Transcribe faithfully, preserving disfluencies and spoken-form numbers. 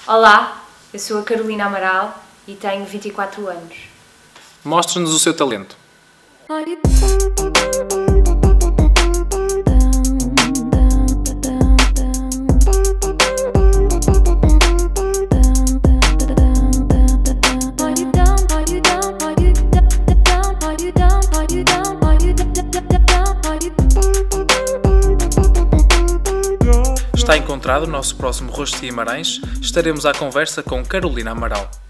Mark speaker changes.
Speaker 1: Olá, eu sou a Carolina Amaral e tenho vinte e quatro anos.
Speaker 2: Mostre-nos o seu talento. Está encontrado o nosso próximo Rosto de Guimarães. Estaremos à conversa com Carolina Amaral.